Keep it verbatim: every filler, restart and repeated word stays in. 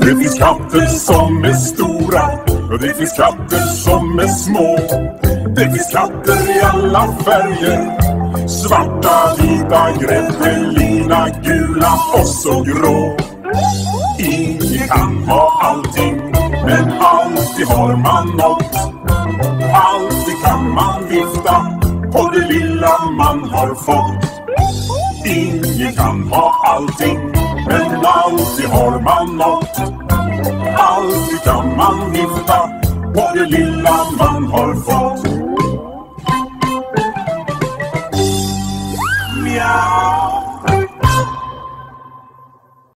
Det finns katter som är stora och det finns katter som är små. Det finns katter i alla färger, svarta, vita, greppelina, gula och så grå. Ingen kan ha allting, men alltid har man något. Alltid kan man vifta på det lilla man har fått. Ingen kan ha allting, men alltid har man något. Alltid kan man vifta på det lilla man har fått.